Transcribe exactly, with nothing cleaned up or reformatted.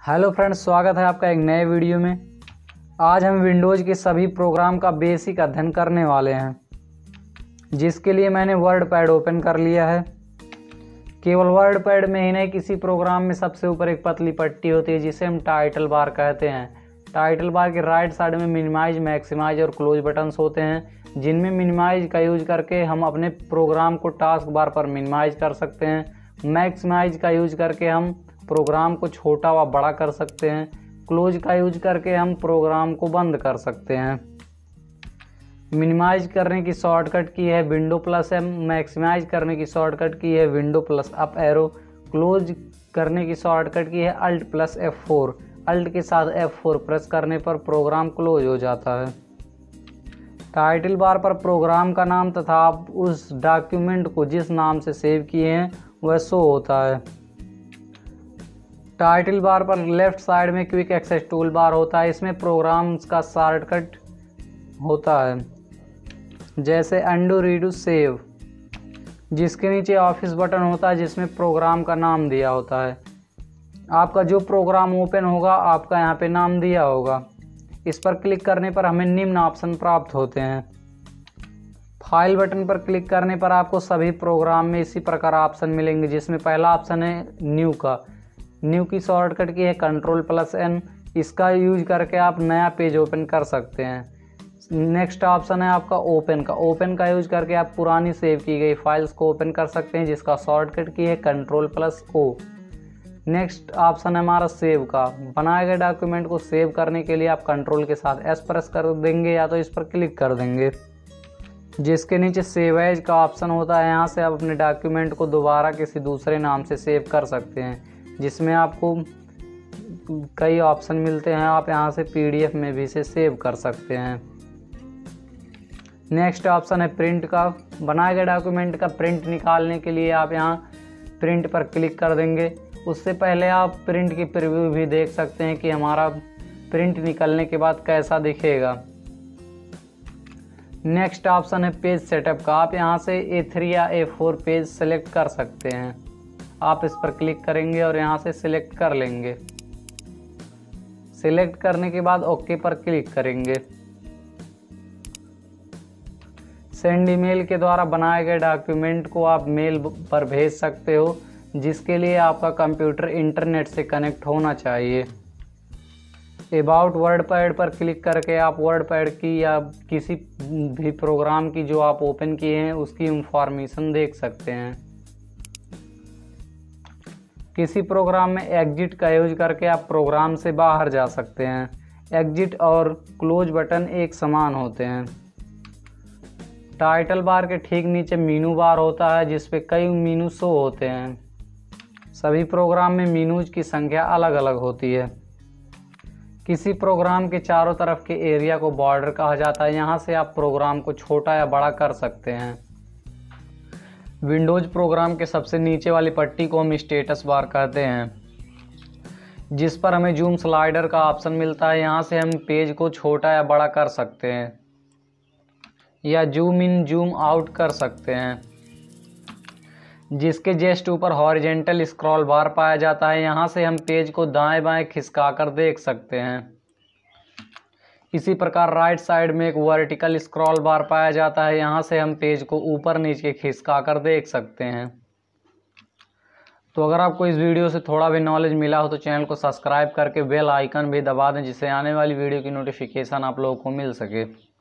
Hello friends, स्वागत है आपका एक नए वीडियो में। आज हम विंडोज़ के सभी प्रोग्राम का बेसिक अध्ययन करने वाले हैं, जिसके लिए मैंने वर्ड पैड ओपन कर लिया है। केवल वर्ड पैड में ही नहीं, किसी प्रोग्राम में सबसे ऊपर एक पतली पट्टी होती है जिसे हम टाइटल बार कहते हैं। टाइटल बार के राइट साइड में मिनिमाइज, मैक्सिमाइज और क्लोज बटन्स होते हैं, जिनमें मिनिमाइज का यूज करके हम अपने प्रोग्राम को टास्क बार पर मिनिमाइज कर सकते हैं। मैक्सिमाइज का यूज करके हम प्रोग्राम को छोटा व बड़ा कर सकते हैं। क्लोज का यूज करके हम प्रोग्राम को बंद कर सकते हैं। मिनिमाइज करने की शॉर्टकट की है विंडो प्लस एम, मैक्सिमाइज करने की शॉर्टकट की है window plus up arrow, close करने की शॉर्टकट की है alt plus F four. Alt के साथ एफ फोर प्रेस करने पर प्रोग्राम क्लोज हो जाता है। टाइटल बार पर प्रोग्राम का नाम तथा आप उस डॉक्यूमेंट को जिस नाम से सेव किए हैं वह शो होता है। टाइटल बार पर लेफ्ट साइड में क्विक एक्सेस टूल बार होता है। इसमें प्रोग्राम्स का शॉर्टकट होता है, जैसे अंडू, रीडू, सेव। जिसके नीचे ऑफिस बटन होता है जिसमें प्रोग्राम का नाम दिया होता है। आपका जो प्रोग्राम ओपन होगा आपका यहाँ पे नाम दिया होगा। इस पर क्लिक करने पर हमें निम्न ऑप्शन प्राप्त होते हैं। फाइल बटन पर क्लिक करने पर आपको सभी प्रोग्राम में इसी प्रकार ऑप्शन मिलेंगे, जिसमें पहला ऑप्शन है न्यू का। न्यू की शॉर्टकट की है कंट्रोल प्लस एन। इसका यूज करके आप नया पेज ओपन कर सकते हैं। नेक्स्ट ऑप्शन है आपका ओपन का। ओपन का यूज करके आप पुरानी सेव की गई फाइल्स को ओपन कर सकते हैं, जिसका शॉर्टकट की है control plus O. Next option है हमारा सेव का। बनाए गए डॉक्यूमेंट को सेव करने के लिए आप कंट्रोल के साथ एस प्रेस कर देंगे या तो इस पर क्लिक कर देंगे। जिसके नीचे सेव एज का ऑप्शन होता है, यहाँ से आप अपने डॉक्यूमेंट को दोबारा किसी दूसरे नाम से सेव कर सकते हैं, जिसमें आपको कई ऑप्शन मिलते हैं। आप यहाँ से पीडीएफ में भी इसे सेव कर सकते हैं। नेक्स्ट ऑप्शन है प्रिंट का। बनाए गए डॉक्यूमेंट का प्रिंट निकालने के लिए आप यहाँ प्रिंट पर क्लिक कर देंगे। उससे पहले आप प्रिंट की प्रीव्यू भी देख सकते हैं कि हमारा प्रिंट निकलने के बाद कैसा दिखेगा। नेक्स्ट ऑप्शन है पेज सेटअप का। आप यहाँ से ए थ्री या ए फोर पेज सेलेक्ट कर सकते हैं। आप इस पर क्लिक करेंगे और यहाँ से सिलेक्ट कर लेंगे। सिलेक्ट करने के बाद ओके पर क्लिक करेंगे। सेंड ईमेल के द्वारा बनाए गए डॉक्यूमेंट को आप मेल पर भेज सकते हो, जिसके लिए आपका कंप्यूटर इंटरनेट से कनेक्ट होना चाहिए। अबाउट वर्ड पैड पर क्लिक करके आप वर्ड पैड की या किसी भी प्रोग्राम की जो आप ओपन किए हैं उसकी इंफॉर्मेशन देख सकते हैं। किसी प्रोग्राम में एग्जिट का यूज करके आप प्रोग्राम से बाहर जा सकते हैं। एग्जिट और क्लोज बटन एक समान होते हैं। टाइटल बार के ठीक नीचे मीनू बार होता है, जिस पे कई मीनू शो होते हैं। सभी प्रोग्राम में मीनूज की संख्या अलग अलग होती है। किसी प्रोग्राम के चारों तरफ के एरिया को बॉर्डर कहा जाता है। यहाँ से आप प्रोग्राम को छोटा या बड़ा कर सकते हैं। विंडोज प्रोग्राम के सबसे नीचे वाली पट्टी को हम स्टेटस बार कहते हैं, जिस पर हमें जूम स्लाइडर का ऑप्शन मिलता है। यहाँ से हम पेज को छोटा या बड़ा कर सकते हैं या जूम इन जूम आउट कर सकते हैं। जिसके जस्ट ऊपर हॉरिजेंटल स्क्रॉल बार पाया जाता है। यहाँ से हम पेज को दाएं बाएं खिसका कर देख सकते हैं। इसी प्रकार राइट साइड में एक वर्टिकल स्क्रॉल बार पाया जाता है। यहाँ से हम पेज को ऊपर नीचे खिसका कर देख सकते हैं। तो अगर आपको इस वीडियो से थोड़ा भी नॉलेज मिला हो तो चैनल को सब्सक्राइब करके बेल आइकन भी दबा दें, जिससे आने वाली वीडियो की नोटिफिकेशन आप लोगों को मिल सके।